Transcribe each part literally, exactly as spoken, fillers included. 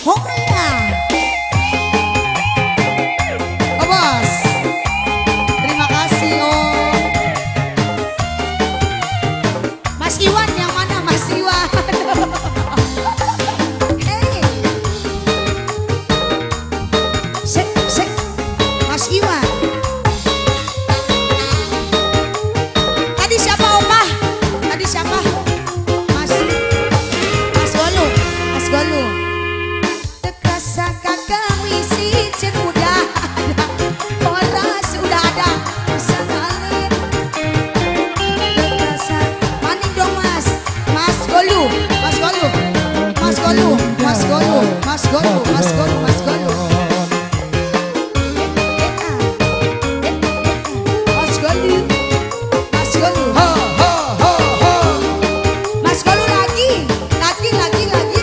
Hongria. Oh bos, terima kasih Om. Mas Iwan yang mana Mas Iwan? Hey, sek sek Mas Iwan. Tadi siapa Opa? Tadi siapa? Mas Mas Golu, Mas Golu. Terasa kakak misi cek udah ada, orang sudah ada sangalir. Terasa maning dong Mas, Mas Golu, Mas Golu, Mas Golu, Mas Golu, Mas Golu, Mas Golu, Mas Golu. Mas Golu, Mas Golu. Mas Golu lagi, lagi, lagi, lagi.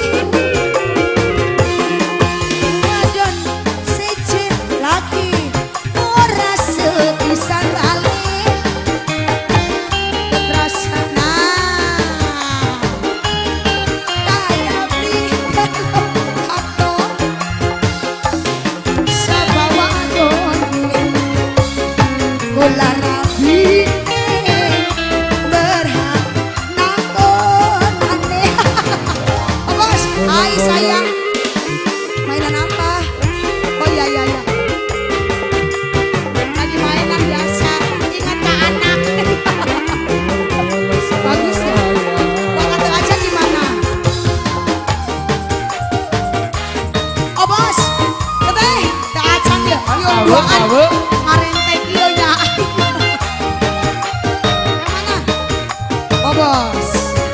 Wadon secet lagi, ora sepisan balik. Terasa nah, kayak beli atau sabawa adon gula rabi berhak nakon aneh. Oh bos, hai sayang, mainan apa? Oh iya iya iya, lagi mainan biasa, ingat ke anak. Bagus ya, gua kata aja gimana? Oh bos, teteh, tak acan ya, yuk duaan, ngarente kio nya. Yang mana? Oh bos.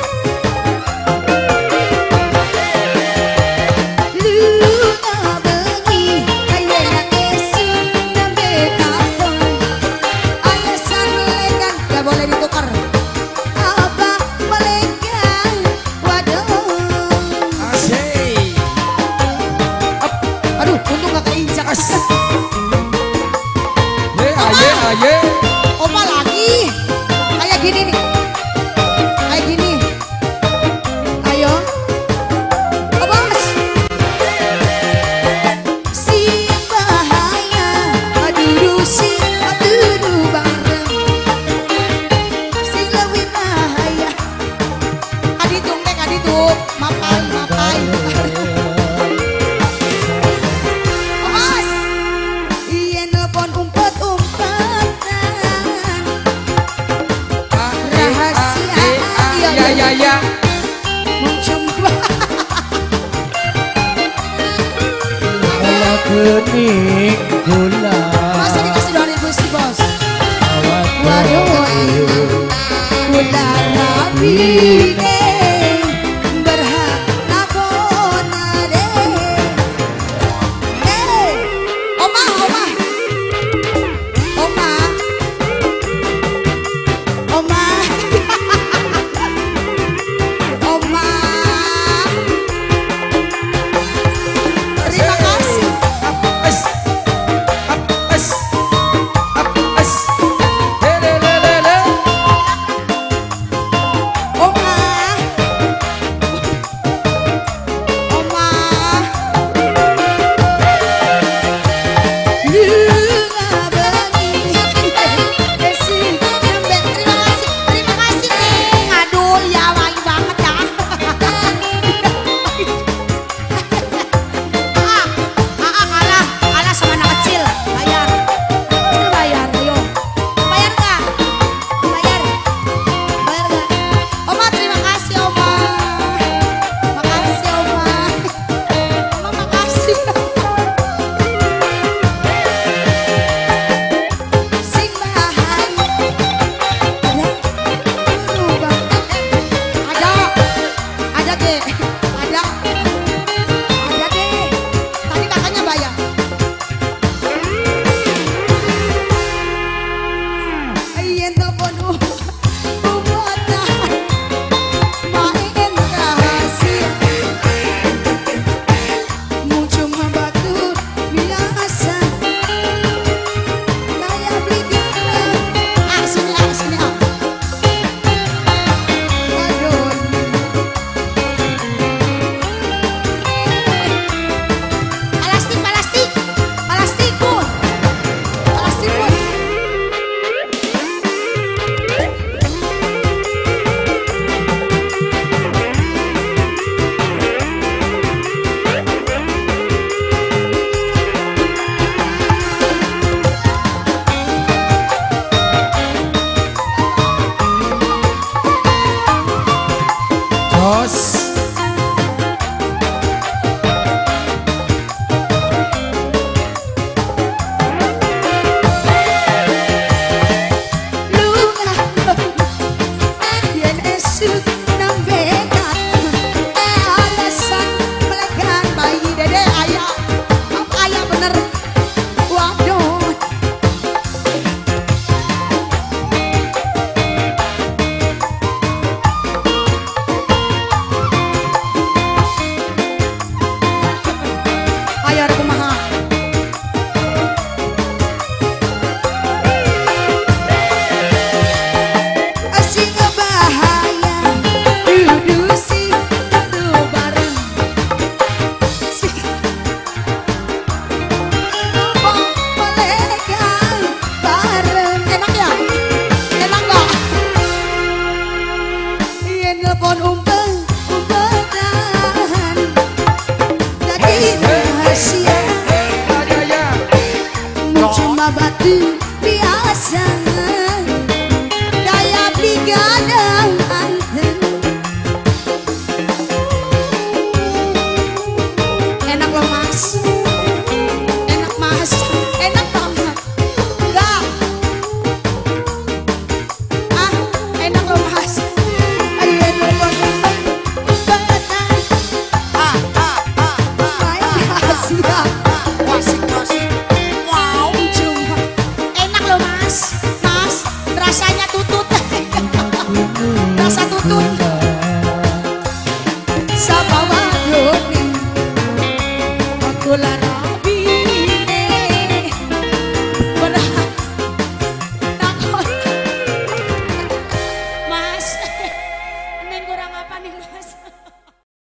Luna bengi ayana esun nambe kapon. Alasan lekan gak boleh ditukar. Apa melekan waduh. Asik. Aduh, untung gak keinjak. Ye aye aye. Opa lagi. Kayak gini nih. Kayak gini. Ayo. Oh bos. Si bahaya, aduh si aduh bareng. Si lebih bahaya. Aditung dek aditung, mapai mapai. Oh bos. Iya nelpon umpet-umpetan. Rahasia. Ya ya ya. Mencoba. Kala kening gula Masa dikasih dua ribu sih bos. awak Waduh, gula rabi.